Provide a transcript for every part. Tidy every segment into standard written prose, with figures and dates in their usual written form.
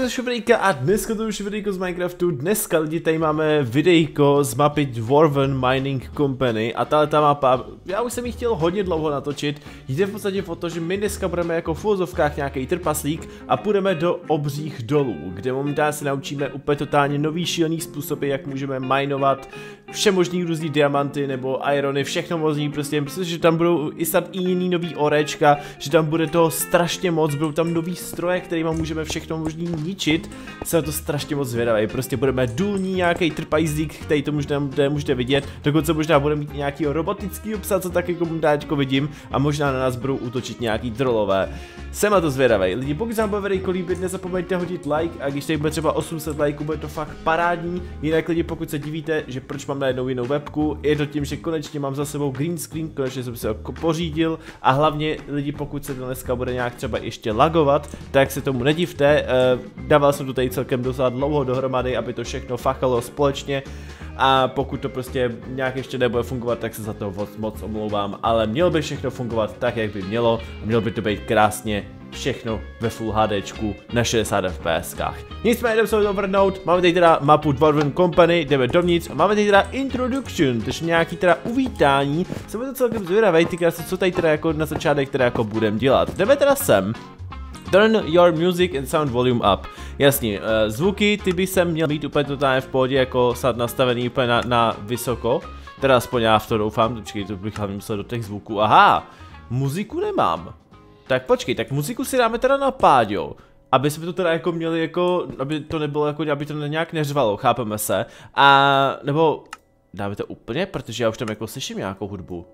ze Šubrejka a dneska to už videjko z Minecraftu. Dneska lidi tady máme videjko z mapy Dwarven Mining Company a tato mapa, já už jsem ji chtěl hodně dlouho natočit. Jde v podstatě o to, že my dneska budeme jako v uvozovkách nějaký trpaslík a půjdeme do obřích dolů, kde momentálně se naučíme úplně totálně nový šílený způsoby, jak můžeme minovat všemožný různý diamanty nebo irony, všechno možný, prostě myslím, že tam budou i snad i jiný nový orečka, že tam bude toho strašně moc, budou tam nový stroje, kterýma můžeme všechno možný ničit. Jsem na to strašně moc zvědavý, prostě budeme důlní nějaký trpajízdík, který to můžete vidět, dokonce možná budeme mít nějaký robotický psa, co tak jako dáčko vidím, a možná na nás budou útočit nějaký trollové. Jsem na to zvědavý. Lidi, pokud se vám bude videjko líbit, nezapomeňte hodit like, a když tady bude třeba 800 lajků, bude to fakt parádní. Jinak lidi, pokud se divíte, že proč mám najednou jinou webku, je to tím, že konečně mám za sebou green screen, konečně jsem se ho pořídil, a hlavně lidi, pokud se to dneska bude nějak třeba ještě lagovat, tak se tomu nedivte. Dával jsem to tady celkem docela dlouho dohromady, aby to všechno fachalo společně, a pokud to prostě nějak ještě nebude fungovat, tak se za to moc omlouvám, ale mělo by všechno fungovat tak, jak by mělo, a mělo by to být krásně všechno ve Full HDčku na 60 FPSkách. Nicméně jdeme se to vrhnout, máme tady teda mapu Dwarven Company, jdeme dovnitř a máme tady teda introduction, takže nějaký teda uvítání. Jsem to celkem zvědavej, ty krásy, co tady teda jako na začátek teda jako budem dělat. Jdeme teda sem. Turn your music and sound volume up. Jasně, zvuky ty by se měl mít úplně totálně v pohodě, jako snad nastavený úplně na vysoko. Teda aspoň já v to doufám, počkej, to bych hlavně musel do těch zvuků. Aha, muziku nemám. Tak počkej, tak muziku si dáme teda na páďo, aby jsme to teda jako měli jako, aby to nebylo jako, aby to nějak neřvalo, chápeme se. A nebo dáme to úplně, protože já už tam jako slyším nějakou hudbu.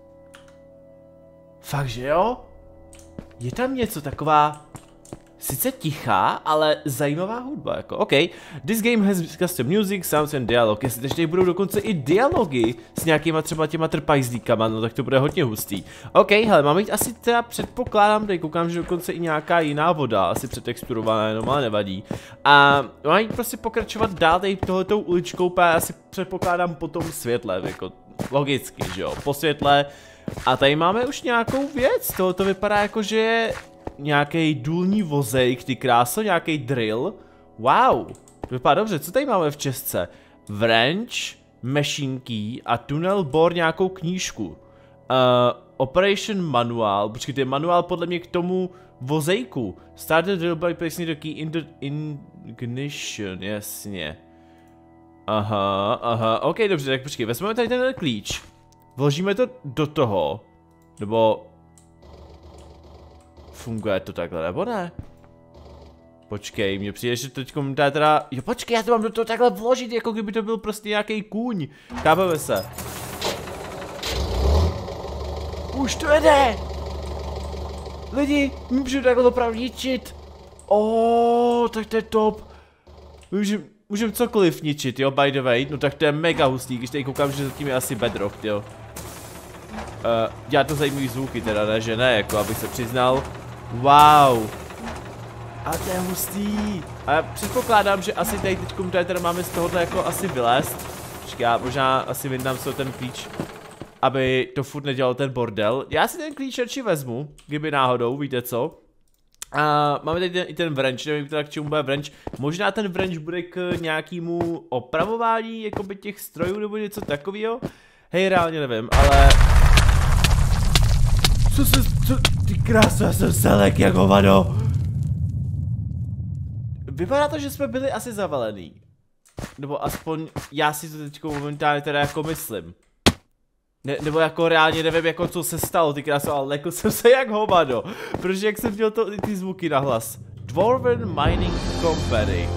Fakt, že jo? Je tam něco taková, sice tichá, ale zajímavá hudba, jako, OK. This game has custom music, sounds and dialog. Jestli teď budou dokonce i dialogy s nějakýma třeba těma trpajzdíkama, no tak to bude hodně hustý. OK, hele, mám jít asi teda, předpokládám, tady koukám, že dokonce i nějaká jiná voda, asi přetexturovaná, jenom, ale nevadí. A mám jít prostě pokračovat dál tady tohletou uličkou, a asi předpokládám po tom světle, jako logicky, že jo, po světle. A tady máme už nějakou věc, to vypadá jako, že je nějaký důlní vozejk, ty kráso, nějaký drill. Wow, vypadá dobře, co tady máme v čestce? Wrench, machine key a tunnel bore nějakou knížku. Operation manual, počkejte, manuál podle mě k tomu vozejku. Start the drill by placing the key in the ignition, jasně. Aha, ok, dobře, tak počkej, vezmeme tady ten klíč. Vložíme to do toho, nebo funguje to takhle, nebo ne? Počkej, mně přijde, že teď teda, jo počkej, já to mám do toho takhle vložit, jako kdyby to byl prostě nějaký kůň. Chápeme se. Už to jede! Lidi, můžu takhle opravdu ničit. Tak to je top. Můžeme cokoliv ničit, jo, by the way, no tak to je mega hustý, když tady koukám, že zatím je asi bedrock, jo. Já to zajímavý zvuky teda, ne, že ne, jako abych se přiznal. Wow. A to je hustý. A já předpokládám, že asi tady teďkom teda máme z tohohle jako asi vylézt. Počkej, já možná asi vyndám si ten klíč, aby to furt nedělal ten bordel. Já si ten klíč radši vezmu, kdyby náhodou, víte co. A máme tady i ten wrench, nevím teda k čemu bude wrench. Možná ten wrench bude k nějakému opravování jakoby těch strojů nebo něco takového. Hej, reálně nevím, ale... Ty krása, já jsem selek jak hovado. Vypadá to, že jsme byli asi zavalený. Nebo aspoň já si to teďko momentálně teda jako myslím. Nebo jako reálně nevím, jako co se stalo, ty kráso, ale lekl jsem se jak hovado. Protože jak jsem měl ty zvuky nahlas. Dwarven Mining Company.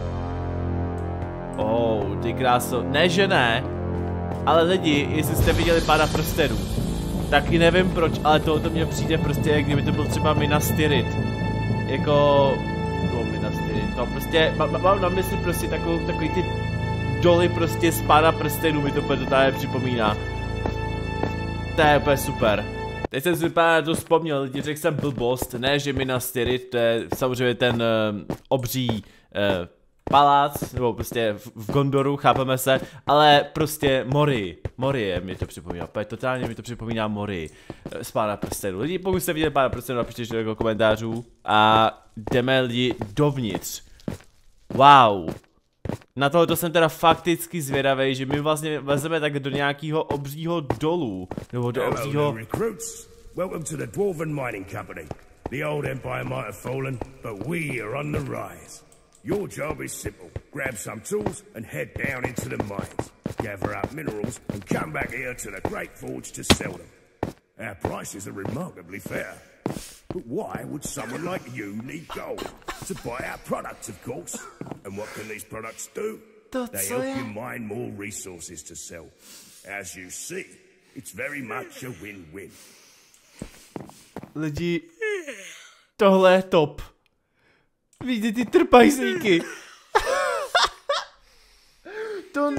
Ty kráso, ne že ne. Ale lidi, jestli jste viděli Pána prstenů, taky nevím proč, ale tohoto mně přijde prostě, jak kdyby to byl třeba Minas Tirith. Jako... No, Minas Tirith, no prostě, mám na mysli prostě takový ty doly prostě z Pána prstenů, mi to totálně připomíná. To je úplně super. Teď jsem si vypadá to vzpomněl, lidi, řekl jsem blbost, ne že Minas Tirith, to je samozřejmě ten obří palác, nebo prostě v Gondoru, chápeme se, ale prostě Morie mi to připomíná, totálně mi to připomíná Morii z Pána prstenů. Lidi, pokud jste viděli Pána prstenů, napište do komentářů a jdeme lidi dovnitř. Wow. Na tohle jsem teda fakticky zvědavej, že my vlastně vezeme tak do nějakého obřího dolu, nebo do obřího... Welcome to the Dwarven Mining Company. The old empire might have fallen, but we are on the rise. Your job is simple. Grab some tools and head down into the mines. Gather up minerals and come back here to the Great Forge to sell them. Our prices are remarkably fair. But why would someone like you need gold? To buy our products, of course. And what can these products do? They help you mine more resources to sell. As you see, it's very much a win-win. Lidi, tohle je top. Vidíte ty trpajzlíky. To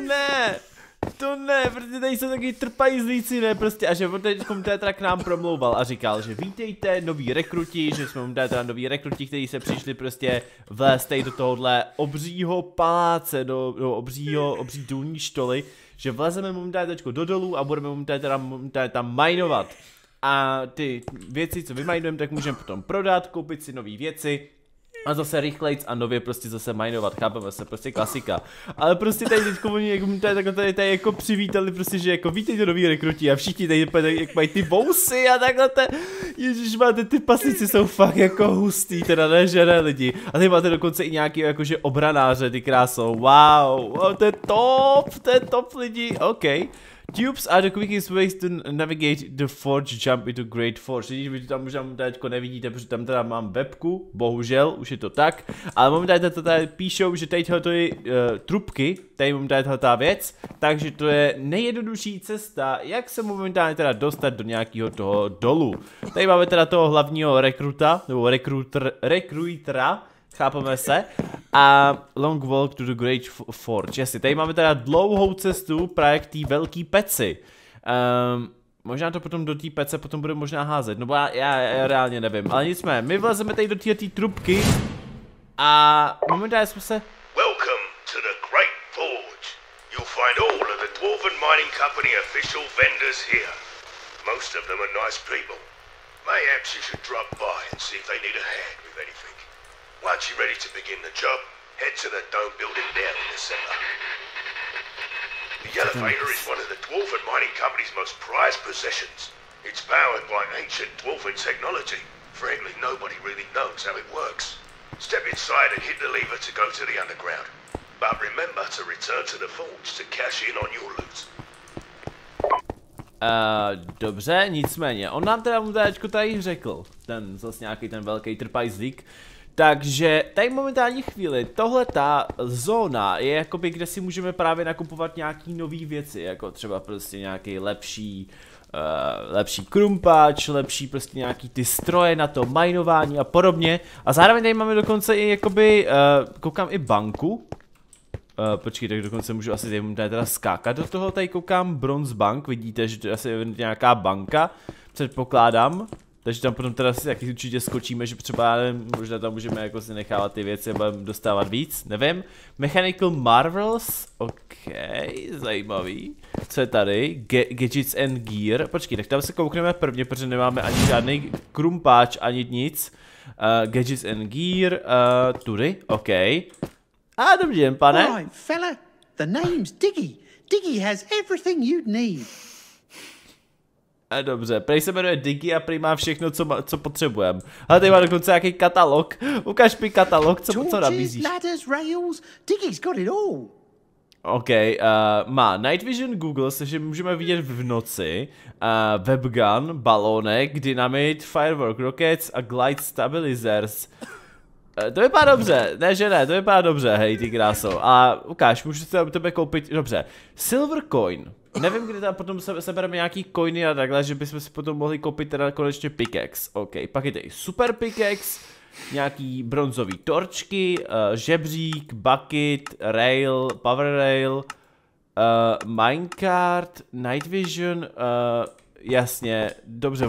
ne, protože tady jsou taky trpajzlíci, ne, prostě, a že on teď teda k nám promlouval a říkal, že vítejte, noví rekruti, že jsme mu dali teda noví rekruti, kteří se přišli prostě vlézt tady do tohohle obřího paláce, do obří důlní štoly, že vlezeme momentálně teďko do dolů a budeme momentálně tam minovat. A ty věci, co vymajnujeme, tak můžeme potom prodat, koupit si nové věci a zase rychlejc a nově prostě zase minovat, chápeme se, prostě klasika. Ale prostě tady teďko oni tady jako přivítali prostě, že jako vítejte nový rekruti a všichni tady jak mají ty vousy a takhle ježišmáte, ty pasnici jsou fakt jako hustý, teda ne, že ne lidi. A tady máte dokonce i nějaký jakože obranáře, ty krásou, wow, to je top lidi, ok. Tubes are the quickest ways to navigate the forge, jump into Great Forge. Vy to tam možná teďko nevidíte, protože tam teda mám webku, bohužel, už je to tak. Ale momentálně to tady píšou, že tady tohle trubky, tady momentálně ta věc, takže to je nejjednodušší cesta, jak se momentálně teda dostat do nějakého toho dolu. Tady máme teda toho hlavního rekruta, nebo rekrutera, chápeme se. A long walk to the Great Forge. Jasně, tady máme teda dlouhou cestu právě k té velké peci. Možná to potom do té pece potom bude možná házet, no já reálně nevím. Ale nicméně, my vlezeme tady do té trubky a momentálně jsme se... Welcome to the Great Forge. You'll find all of the Dwarven Mining Company official vendors here. Most of them are nice people. Perhaps you should drop by and see if they need a hand with anything. Once you're ready to begin the job, head to the dome building down in the center. The elevator is one of the Dwarven Mining Company's most prized possessions. It's powered by ancient Dwarven technology. Frankly, nobody really knows how it works. Step inside and hit the lever to go to the underground. But remember to return to the forge to cash in on your loot. Dobře, nicméně, on nám teda tady řekl, ten zase nějaký ten velký trpajzlík. Takže tady momentální chvíli, tohle ta zóna je jakoby, kde si můžeme právě nakupovat nějaký nový věci, jako třeba prostě nějaký lepší krumpáč, lepší prostě nějaký ty stroje na to minování a podobně. A zároveň tady máme dokonce i jakoby, koukám i banku. Počkej, tak dokonce můžu asi tady teda skákat do toho, tady koukám Bronze Bank, vidíte, že to je asi nějaká banka, předpokládám. Takže tam potom teda si taky určitě skočíme, že třeba možná tam můžeme jako si nechávat ty věci a budeme dostávat víc, nevím. Mechanical Marvels, ok, zajímavý. Co je tady? Gadgets and Gear, počkej, tak tam se koukneme prvně, protože nemáme ani žádný krumpáč, ani nic. Gadgets and Gear, tudy, ok. A dobrý den, pane. Right, fella, the name's Diggy. Diggy has everything you'd need. Dobře, prej se jmenuje Diggy a prej má všechno, co potřebujeme. Ale tady má dokonce nějaký katalog. Ukaž mi katalog, co nabízíš. Ladders, rails, Diggy's got it all. OK, má Night Vision Google, takže můžeme vidět v noci. Webgun, balónek, Dynamite, Firework Rockets a Glide Stabilizers. To vypadá dobře, ne že ne, to vypadá dobře, hej ty kráso. A ukáž, můžu si u tebe koupit, dobře. Silver Coin. Nevím, kdy tam potom sebereme nějaký coiny a takhle, že bychom si potom mohli koupit teda konečně pickaxe. OK, pak je tady super pickaxe, nějaký bronzový torčky, žebřík, bucket, rail, power rail, minecart, night vision, jasně, dobře,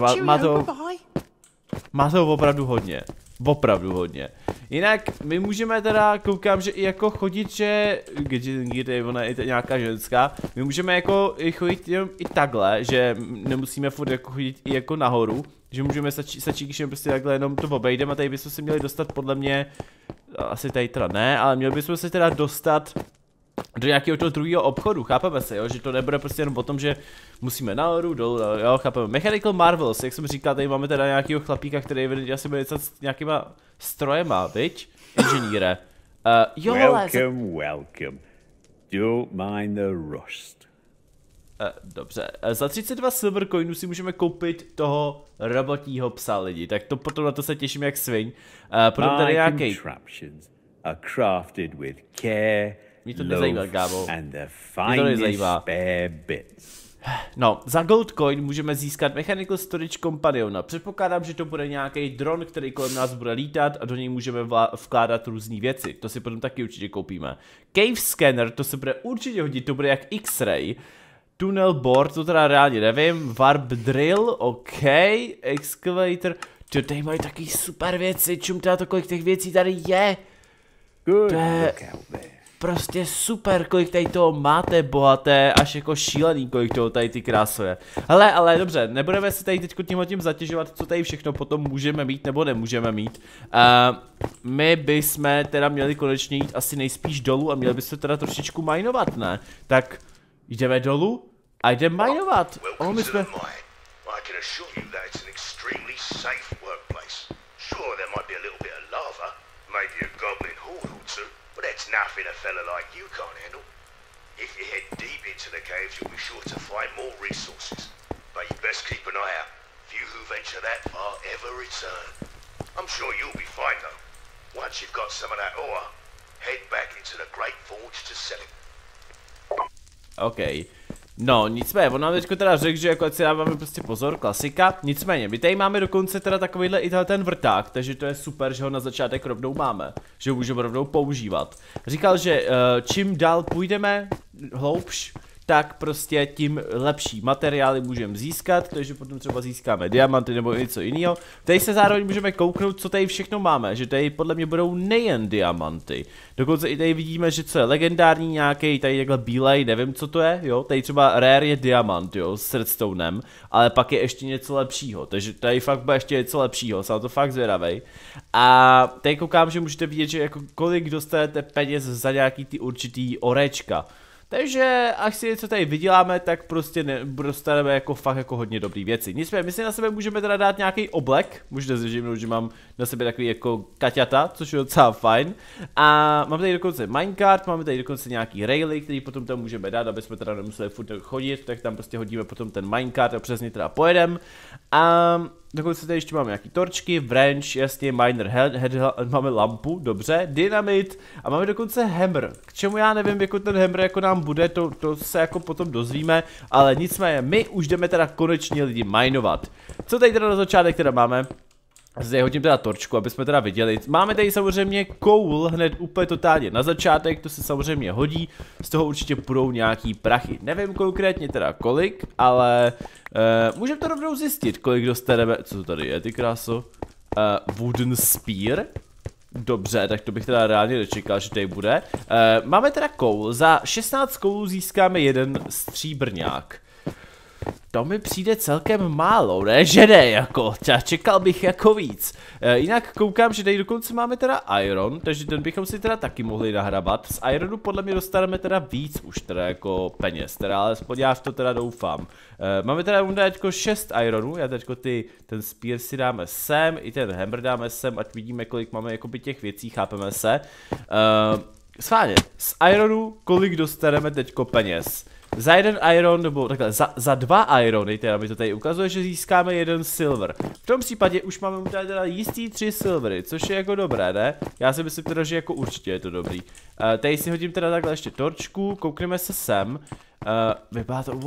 má to opravdu hodně. Opravdu hodně. Jinak my můžeme teda, koukám, že i jako chodit, že ona je nějaká ženská, my můžeme jako i chodit jenom i takhle, že nemusíme furt jako chodit i jako nahoru, že můžeme stačí, když prostě takhle jenom to obejdeme a tady bychom se měli dostat podle mě asi tady teda ne, ale měli bychom se teda dostat do nějakého toho druhého obchodu, chápeme se, jo, že to nebude prostě jenom o tom, že musíme nahoru, dolů, jo, chápeme. Mechanical Marvels, jak jsem říkal, tady máme teda nějakého chlapíka, který je asi bude něco s nějakýma strojema, viď? Inženýre. Jo, welcome. Don't mind the rust. Dobře, za 32 silver coinů si můžeme koupit toho robotního psa lidi, tak to potom na to se těším jak sviň. Potom tady nějaký... are crafted with care, love, and the finest spare bits. No, za gold coin můžeme získat Mechanical Storage Companiona. Předpokládám, že to bude nějaký dron, který kolem nás bude lítat a do něj můžeme vkládat různé věci. To si potom taky určitě koupíme. Cave Scanner, to se bude určitě hodit, to bude jak X-ray. Tunnel Board, to teda reálně nevím. Warp Drill, OK. Excavator. To tady mají taky super věci, čum teda to, kolik těch věcí tady je. Good to je prostě super, kolik tady toho máte bohaté, až jako šílený, kolik toho tady ty krásuje. Hele, ale dobře, nebudeme se tady teď tím zatěžovat, co tady všechno potom můžeme mít nebo nemůžeme mít. My bychom teda měli konečně jít asi nejspíš dolů a měli bychom teda trošičku minovat, ne? Tak jdeme dolů a jdeme minovat. My jsme... That's nothing a fella like you can't handle. If you head deep into the caves, you'll be sure to find more resources. But you best keep an eye out. Few who venture that far ever return. I'm sure you'll be fine though. Once you've got some of that ore, head back into the Great Forge to sell it. Okay. No, nicméně, on nám teďko teda řekl, že jako ať si dáváme prostě pozor, klasika. Nicméně, my tady máme dokonce teda takovýhle i ten vrták, takže to je super, že ho na začátek rovnou máme, že ho můžeme rovnou používat. Říkal, že čím dál půjdeme hloubš, tak prostě tím lepší materiály můžeme získat, takže potom třeba získáme diamanty nebo něco jiného. Tady se zároveň můžeme kouknout, co tady všechno máme, že tady podle mě budou nejen diamanty. Dokonce i tady vidíme, že co je legendární nějaký, tady takhle bílej, nevím co to je, jo, tady třeba rare je diamant, jo, s redstonem, ale pak je ještě něco lepšího, takže tady fakt bude ještě něco lepšího, jsem to fakt zvědavej. A tady koukám, že můžete vidět, že jako kolik dostanete peněz za nějaký ty určitý orečka. Takže až si něco tady vyděláme, tak prostě dostaneme jako fakt jako hodně dobrý věci. Nicméně my si na sebe můžeme teda dát nějaký oblek, můžete si všimnout, že mám na sebe takový jako kaťata, což je docela fajn. A máme tady dokonce minecart, máme tady dokonce nějaký raily, který potom tam můžeme dát, aby jsme teda nemuseli furt chodit, tak tam prostě hodíme potom ten minecart a přes ně teda pojedeme. A dokonce tady ještě máme nějaký torčky, wrench, jasně, miner head, máme lampu, dobře, dynamit a máme dokonce hammer. K čemu já nevím, jako ten hammer jako nám bude, to se jako potom dozvíme, ale nicméně my už jdeme teda konečně lidi minovat. Co tady teda na začátek teda máme? Zde hodím teda torčku, aby jsme teda viděli. Máme tady samozřejmě coal hned úplně totálně na začátek, to se samozřejmě hodí, z toho určitě půjdou nějaký prachy. Nevím konkrétně teda kolik, ale můžeme to rovnou zjistit, kolik dostaneme. Co to tady je, ty kráso? Wooden spear. Dobře, tak to bych teda reálně nečekal, že tady bude. Máme teda coal, za 16 coalů získáme jeden stříbrňák. To mi přijde celkem málo, ne? Že ne, jako, čekal bych jako víc. Jinak koukám, že tady dokonce máme teda iron, takže ten bychom si teda taky mohli nahrabat. Z ironu podle mě dostaneme teda víc už teda jako peněz, teda alespoň já v to teda doufám. Máme teda teďko 6 ironů, já teďko ten spear si dáme sem, i ten hammer dáme sem, ať vidíme, kolik máme jakoby těch věcí, chápeme se. Schválně, z ironu kolik dostaneme teďko peněz? Za jeden iron, nebo takhle, za 2 irony, teda mi to tady ukazuje, že získáme 1 silver. V tom případě už máme teda jistý 3 silvery, což je jako dobré, ne? Já si myslím teda, že jako určitě je to dobrý. Tady si hodím teda takhle ještě torčku, koukneme se sem. Vypadá to,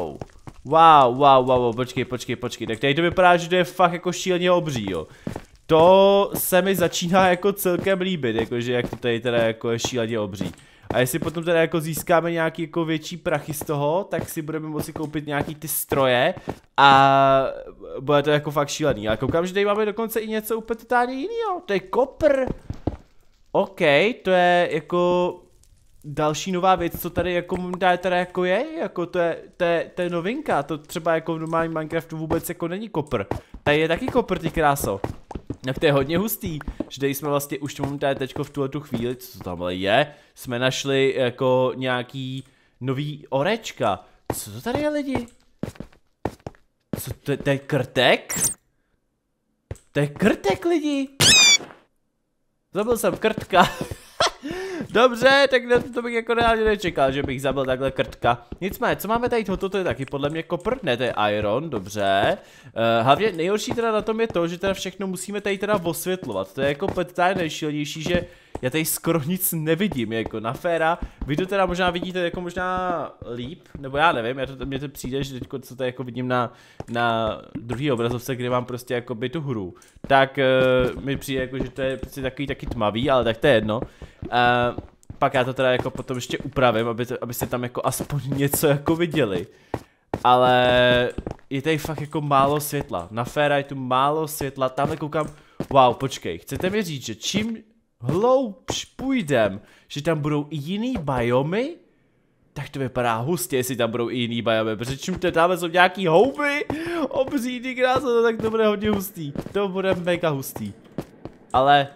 wow, počkej, tak tady to vypadá, že to je fakt jako šíleně obří, jo. To se mi začíná jako celkem líbit, jakože jak to tady teda jako je šíleně obří. A jestli potom teda jako získáme nějaký jako větší prachy z toho, tak si budeme moci koupit nějaký ty stroje a bude to jako fakt šílený. Ale koukám, že tady máme dokonce i něco úplně totálně jiného, to je kopr. OK, to je jako další nová věc, co tady jako teda jako je, jako to je novinka, to třeba jako v normálním Minecraftu vůbec jako není kopr. Tady je taky kopr, ty kráso. Tak to je hodně hustý, že tady jsme vlastně už momentálně teďko v tuhletu chvíli, co to tamhle je, jsme našli jako nějaký nový orečka. Co to tady je, lidi? Co to je krtek? To je krtek, lidi! Zabil jsem krtka. Dobře, tak to bych jako reálně nečekal, že bych zabil takhle krtka. Nicméně, co máme tady toto, to je taky podle mě kopr, ne, to je iron, dobře. Hlavně nejhorší teda na tom je to, že teda všechno musíme tady teda osvětlovat. To je jako tady nejšilnější, že já tady skoro nic nevidím, jako na féra. Vy to teda možná vidíte jako možná líp, nebo já nevím, mně to přijde, že teďko, co tady jako vidím na druhý obrazovce, kde mám prostě jakoby tu hru, tak mi přijde jako, že to je prostě takový taky tmavý, ale tak to je jedno. Pak já to teda jako potom ještě upravím, abyste tam jako aspoň něco jako viděli. Ale je tady fakt jako málo světla, na féra je tu málo světla, tamhle koukám, wow, počkej, chcete mi říct, že čím hloubš půjdem, že tam budou i jiný biomy? Tak to vypadá hustě, jestli tam budou i jiný biomy, protože čím tam jsou nějaký houby, obří ty krása, tak to bude hodně hustý, to bude mega hustý. Ale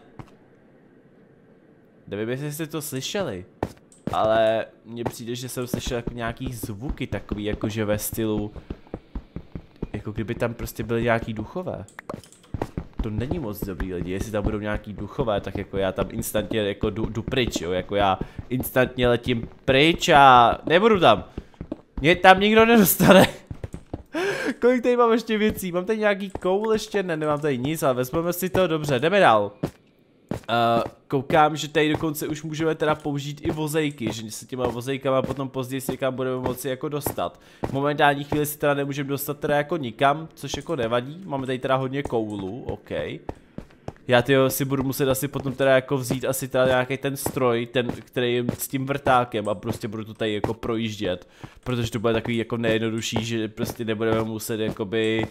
nevím, jestli jste to slyšeli, ale mně přijde, že jsem slyšel jako nějaký zvuky takový, jakože ve stylu, jako kdyby tam prostě byly nějaký duchové. To není moc dobrý, lidi, jestli tam budou nějaký duchové, tak jako já tam instantně jako jdu pryč, jo, jako já instantně letím pryč a nebudu tam. Mě tam nikdo nedostane. Kolik tady mám ještě věcí, mám tady nějaký koul ještě, ne, nemám tady nic, ale vezmeme si to, dobře, jdeme dál. Koukám, že tady dokonce už můžeme teda použít i vozejky, že se těma vozejkama potom později si někam budeme moci jako dostat. V momentální chvíli si teda nemůžeme dostat teda jako nikam, což jako nevadí, máme tady teda hodně koulů, ok. Já tyjo si budu muset asi potom teda jako vzít asi teda nějaký ten stroj, který je s tím vrtákem a prostě budu to tady jako projíždět. Protože to bude takový jako nejjednodušší, že prostě nebudeme muset jakoby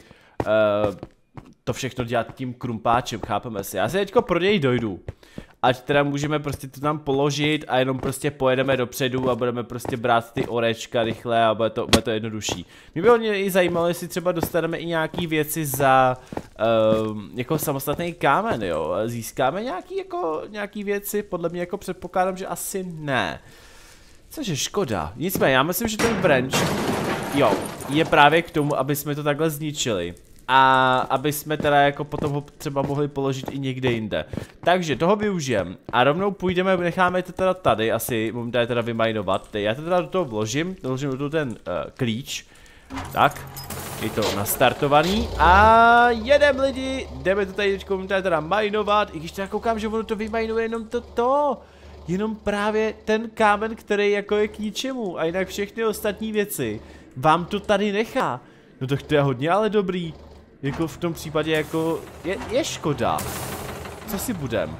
to všechno dělat tím krumpáčem, chápeme si. Já si teďko pro něj dojdu. Ať teda můžeme prostě to tam položit a jenom prostě pojedeme dopředu a budeme prostě brát ty orečka rychle a bude to jednodušší. Mě by hodně i zajímalo, jestli třeba dostaneme i nějaký věci za jako samostatný kámen, jo. Získáme nějaký věci, podle mě jako předpokládám, že asi ne. Což je škoda. Nicméně, já myslím, že ten branch, jo, je právě k tomu, aby jsme to takhle zničili. A aby jsme teda jako potom ho třeba mohli položit i někde jinde. Takže toho využijem a rovnou půjdeme, necháme to teda tady, asi momentálně teda vymajnovat. Já to teda do toho vložím do toho ten klíč. Tak, je to nastartovaný a jedem lidi, jdeme to tady teďko momentálně teda majnovat, i když teda koukám, že ono to vymajnuje jenom jenom právě ten kámen, který jako je k ničemu a jinak všechny ostatní věci vám to tady nechá. No tak to je hodně ale dobrý. Jako v tom případě jako je škoda. Co si budem?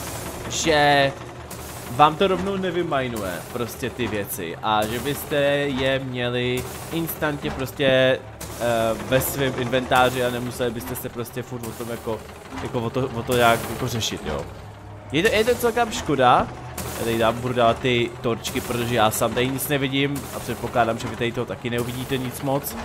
Že vám to rovnou nevymajnuje prostě ty věci a že byste je měli instantně prostě ve svém inventáři a nemuseli byste se prostě furt o tom jako o to nějak jako řešit, jo. Je to celkem škoda. Já tady budu dávat ty torčky, protože já sám tady nic nevidím a předpokládám, že vy tady to taky neuvidíte nic moc.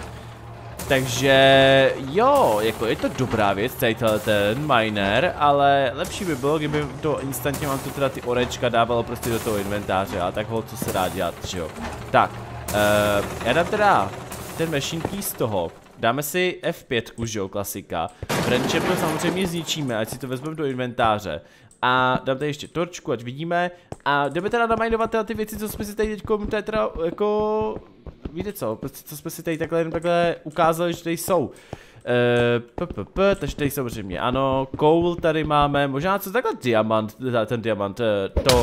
Takže jo, jako je to dobrá věc, tady ten miner, ale lepší by bylo, kdyby to instantně vám to teda ty orečka dávalo prostě do toho inventáře a tak ho, co se dá dělat, že jo. Tak, já dám teda ten machine key z toho, dáme si F5, že jo, klasika, branchem to samozřejmě zničíme, ať si to vezmeme do inventáře. A dám tady ještě torčku, ať vidíme, a jdeme teda naminovat ty věci, co jsme si tady teďko teda jako... Víte co, co jsme si tady takhle ukázali, že tady jsou. Takže tady samozřejmě, ano, coal tady máme, možná co takhle diamant, ten diamant, to...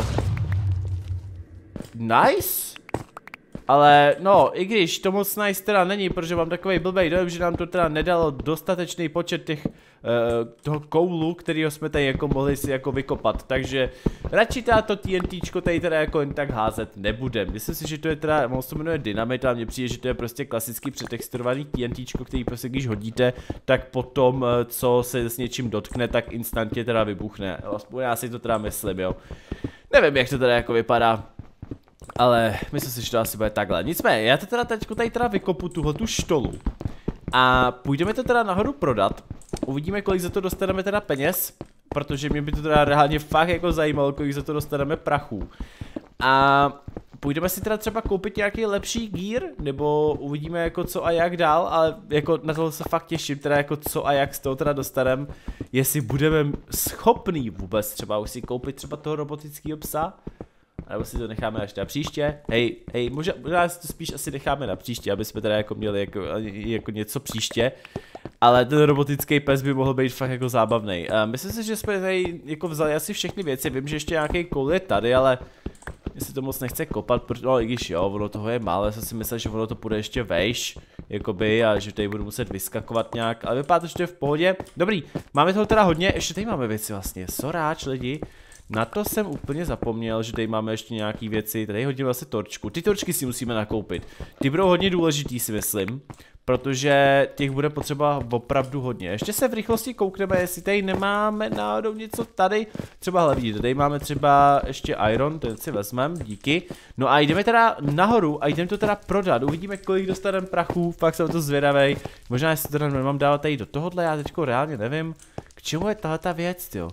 Nice? Ale no, i když to moc nice teda není, protože mám takový blbej dojem, že nám to teda nedalo dostatečný počet těch, toho koulu, kterýho jsme tady jako mohli si jako vykopat, takže radši teda to TNTčko tady teda jako jen tak házet nebudem. Myslím si, že to je teda, moc to jmenuje dynamit a mně přijde, že to je prostě klasicky přetexturovaný TNTčko, který prostě když hodíte, tak potom, co se s něčím dotkne, tak instantně teda vybuchne. Aspoň já si to teda myslím, jo. Nevím, jak to teda jako vypadá. Ale myslím si, že to asi bude takhle. Nicméně, já to teda teďko tady teda vykopu tu štolu. A půjdeme to teda nahoru prodat. Uvidíme, kolik za to dostaneme teda peněz, protože mě by to teda reálně fakt jako zajímalo, kolik za to dostaneme prachů. A půjdeme si teda třeba koupit nějaký lepší gear, nebo uvidíme jako co a jak dál, ale jako na to se fakt těším, teda jako co a jak z toho teda dostaneme, jestli budeme schopný vůbec třeba už si koupit třeba toho robotického psa, nebo si to necháme až na příště. Hej, možná si to spíš asi necháme na příště, aby jsme teda jako měli jako něco příště. Ale ten robotický pes by mohl být fakt jako zábavný. Myslím si, že jsme tady jako vzali asi všechny věci, vím, že ještě nějaký koul je tady, ale mě se to moc nechce kopat, no i když jo, ono toho je málo, já jsem si myslel, že ono to půjde ještě vejš, jakoby, a že tady budu muset vyskakovat nějak, ale vypadá to, že to je v pohodě. Dobrý, máme toho teda hodně, ještě tady máme věci vlastně, soráč lidi. Na to jsem úplně zapomněl, že tady máme ještě nějaký věci, tady hodně vlastně torčku. Ty torčky si musíme nakoupit. Ty budou hodně důležitý, si myslím, protože těch bude potřeba opravdu hodně. Ještě se v rychlosti koukneme, jestli tady nemáme náhodou něco tady. Třeba hele, vidíte, tady máme třeba ještě iron, ten si vezmeme, díky. No a jdeme teda nahoru a jdeme to teda prodat. Uvidíme, kolik dostaneme prachů, fakt jsem to zvědavej. Možná, jestli to teda nemám dávat tady do tohohle, já teďko reálně nevím. K čemu je tahleta věc, jo?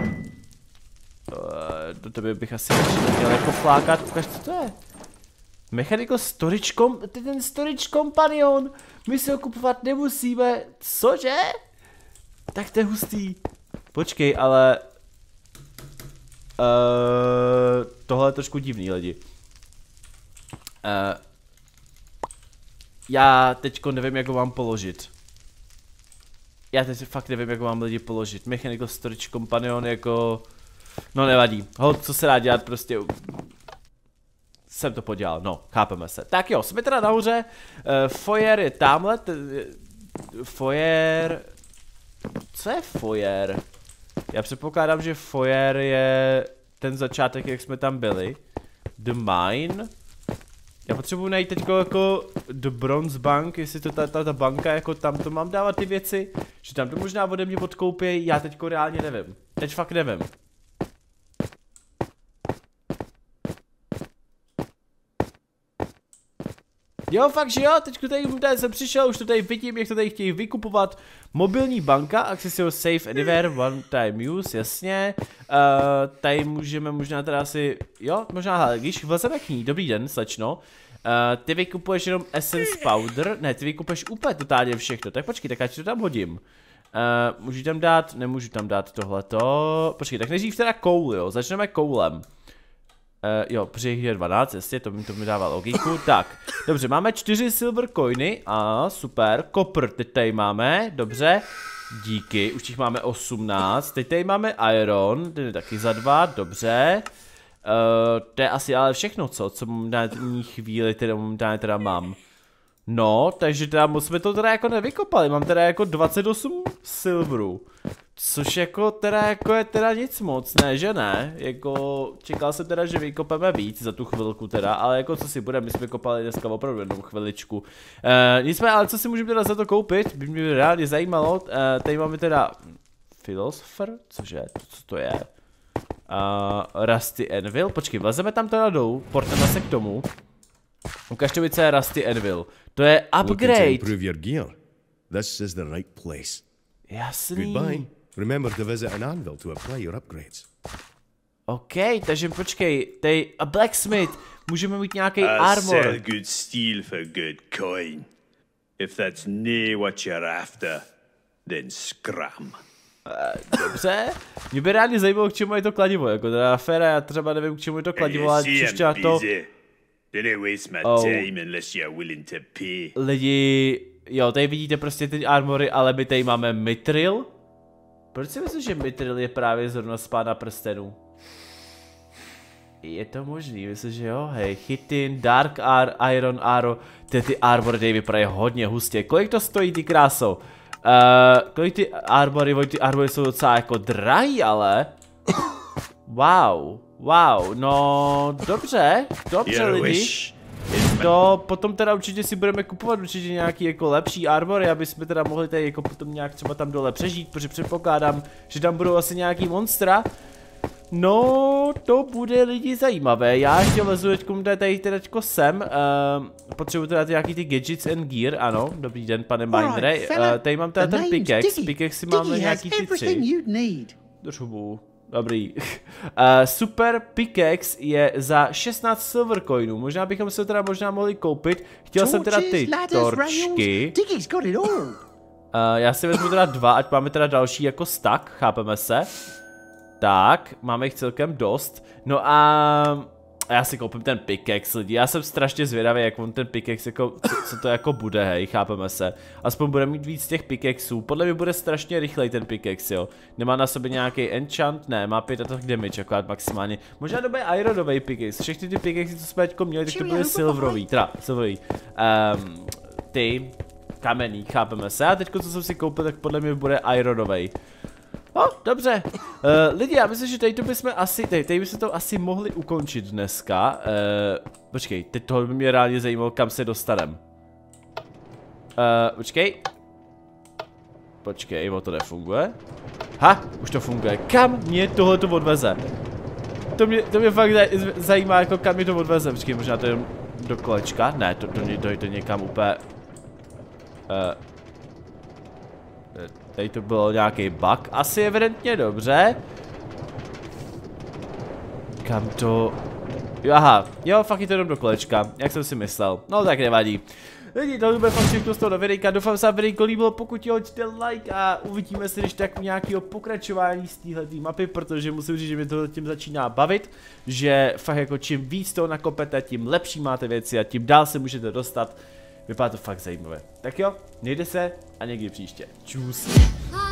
Do tebe bych asi měl jako flákat. Ukaž, co to je? Mechanical Storage ten Storage Companion. My si ho kupovat nemusíme. Cože? Tak to je hustý. Počkej, ale... tohle je trošku divný, lidi. Já teďko nevím, jak ho mám položit. Já teď fakt nevím, jak ho mám lidi položit. Mechanical Storage Companion jako... No nevadí, co se dá dělat, prostě jsem to podělal, no, chápeme se. Tak jo, jsme teda nahoře, foyer je tamhle, foyer, co je foyer? Já předpokládám, že foyer je ten začátek, jak jsme tam byli. The mine. Já potřebuji najít teďko jako The Bronze Bank, jestli to ta banka, jako tam to mám dávat ty věci, že tam to možná ode mě odkoupí, já teďko reálně nevím, teď fakt nevím. Jo, fakt, že jo, teďko tady jsem přišel, už to tady vidím, jak to tady chtějí vykupovat. Mobilní banka, Accessible Safe Anywhere, One Time Use, jasně. Tady můžeme možná teda asi, jo, možná, hele, když vlezeme k ní, dobrý den, slečno. Ty vykupuješ jenom Essence Powder, ne, ty vykupuješ úplně totálně všechno, tak počkej, tak já ti to tam hodím. Můžu tam dát, nemůžu tam dát tohleto, počkej, tak nejdřív teda koul, jo, začneme koulem. Jo, protože jich je 12, jestli to mi dává logiku. Tak, dobře, máme 4 silver coiny, a super, copper teď tady máme, dobře, díky, už těch máme 18, teď tady máme iron, ten je taky za 2, dobře, to je asi ale všechno, co momentální chvíli teda mám. No, takže teda moc jsme to teda jako nevykopali, mám teda jako 28 silverů. Což jako teda jako je teda nic moc, ne, že ne, jako čekal jsem teda, že vykopeme víc za tu chvilku teda, ale jako co si budeme, my jsme kopali dneska opravdu jednou chviličku. Nicméně, ale co si můžeme teda za to koupit, by mě reálně zajímalo, tady máme teda Philosopher, cože, co to je? Rusty Anvil, počkej, vlezeme tam teda dolů, porteme se k tomu. Ukažte mi, co je Rusty Anvil, to je upgrade. This is the right place. Jasný. Goodbye. Remember to visit an anvil to apply your upgrades. OK, takže počkej, tady a blacksmith, můžeme mít nějaký armor. Sell good steel for good coin. If that's not what you're after, then scram. Dobře, mě by rádi zajímalo, k čemu je to kladivo, jako teda Fera, já třeba nevím, k čemu je to kladivo, ale příště na to... Lidi, jo, tady vidíte prostě ty armory, ale my tady máme Mithril. Proč si myslím, že Mithril je právě zrovna z Pána prstenů? Je to možný, myslím, že jo, hej, Chitin, Dark Iron Arrow, ty armory tady vypadají hodně hustě. Kolik to stojí, ty kráso? Kolik ty armory jsou docela jako drahý, ale... Wow, no dobře lidi. To potom teda určitě si budeme kupovat určitě nějaký jako lepší armory, aby jsme teda mohli tady jako potom nějak třeba tam dole přežít, protože předpokládám, že tam budou asi nějaký monstra. No, to bude lidi zajímavé. Já ještě lezu teďko sem. Potřebuji teda nějaký ty gadgets and gear, ano. Dobrý den, pane Mindere. Tady mám teda ten pickaxe. Pickaxe máme nějaký ty 3. Držubu. Dobrý. Super pickaxe je za 16 silver coinů. Možná bychom se teda mohli koupit. Chtěl jsem teda ty torčky. Já si vezmu teda 2, ať máme teda další jako stack, chápeme se. Tak, máme jich celkem dost. No a já si koupím ten pickaxe, lidi. Já jsem strašně zvědavý, jak on ten pickaxe, jako, co to jako bude, hej, chápeme se. Aspoň bude mít víc těch pickaxeů. Podle mě bude strašně rychlej ten pickaxe, jo. Nemá na sobě nějaký enchant, ne, má 5 attack damage, akorát maximálně. Možná to bude ironový pickaxe. Všechny ty pickaxe, co jsme teďko měli, tak to byly silverový, ty kamenný, chápeme se. A teďko, co jsem si koupil, tak podle mě bude ironový. No, dobře. Lidi, já myslím, že tady bychom to asi mohli ukončit dneska. Počkej, teď tohle by mě reálně zajímalo, kam se dostaneme. Počkej, to nefunguje. Ha, už to funguje. Kam mě tohleto odveze? To mě fakt zajímá, jako kam mě to odveze. Počkej, možná to je do kolečka? Ne, to někam úplně... Tady to bylo nějaký bug, asi evidentně, dobře. Kam to... Aha, jo, fakt je to jenom do kolečka, jak jsem si myslel. No tak nevadí. Lidi, tohle bude fakt všechno z toho videjka, doufám, že se vám videjko líbilo, pokud jo, hoďte like a uvidíme se když tak nějakého pokračování z téhletý mapy, protože musím říct, že mě to tím začíná bavit, že fakt jako čím víc toho nakopete, tím lepší máte věci a tím dál se můžete dostat. Vypadá to fakt zajímavé. Tak jo, mějte se a někdy příště. Čus.